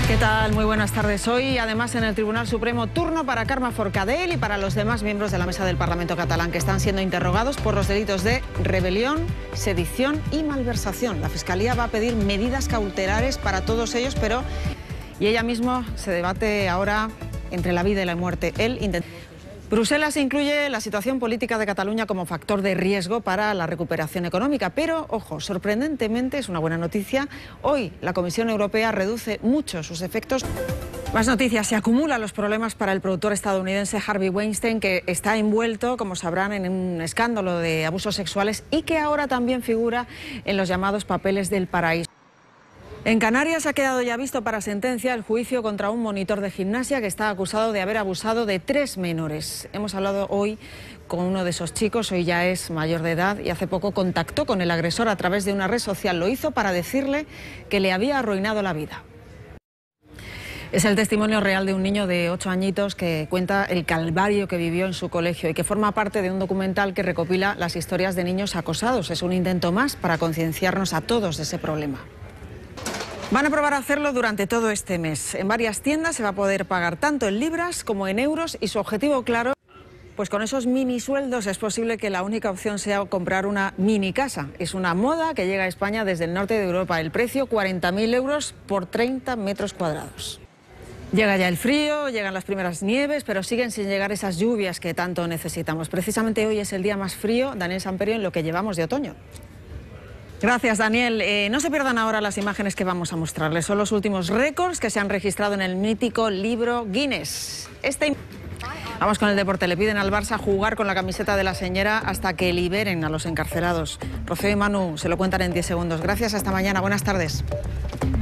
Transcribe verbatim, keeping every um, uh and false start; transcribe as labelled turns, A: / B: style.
A: ¿Qué tal? Muy buenas tardes. Hoy, además, en el Tribunal Supremo, turno para Carme Forcadell y para los demás miembros de la mesa del Parlamento catalán que están siendo interrogados por los delitos de rebelión, sedición y malversación. La Fiscalía va a pedir medidas cautelares para todos ellos, pero y ella misma se debate ahora entre la vida y la muerte. Él intenta... Bruselas incluye la situación política de Cataluña como factor de riesgo para la recuperación económica, pero, ojo, sorprendentemente, es una buena noticia, hoy la Comisión Europea reduce mucho sus efectos. Más noticias, se acumulan los problemas para el productor estadounidense Harvey Weinstein, que está envuelto, como sabrán, en un escándalo de abusos sexuales y que ahora también figura en los llamados papeles del paraíso. En Canarias ha quedado ya visto para sentencia el juicio contra un monitor de gimnasia que está acusado de haber abusado de tres menores. Hemos hablado hoy con uno de esos chicos, hoy ya es mayor de edad y hace poco contactó con el agresor a través de una red social. Lo hizo para decirle que le había arruinado la vida. Es el testimonio real de un niño de ocho añitos que cuenta el calvario que vivió en su colegio y que forma parte de un documental que recopila las historias de niños acosados. Es un intento más para concienciarnos a todos de ese problema. Van a probar a hacerlo durante todo este mes. En varias tiendas se va a poder pagar tanto en libras como en euros y su objetivo claro, pues con esos mini sueldos es posible que la única opción sea comprar una mini casa. Es una moda que llega a España desde el norte de Europa. El precio cuarenta mil euros por treinta metros cuadrados. Llega ya el frío, llegan las primeras nieves, pero siguen sin llegar esas lluvias que tanto necesitamos. Precisamente hoy es el día más frío, Daniel Samperio, en lo que llevamos de otoño. Gracias, Daniel. Eh, no se pierdan ahora las imágenes que vamos a mostrarles. Son los últimos récords que se han registrado en el mítico libro Guinness. Este... Vamos con el deporte. Le piden al Barça jugar con la camiseta de la señora hasta que liberen a los encarcelados. Rocío y Manu se lo cuentan en diez segundos. Gracias, hasta mañana. Buenas tardes.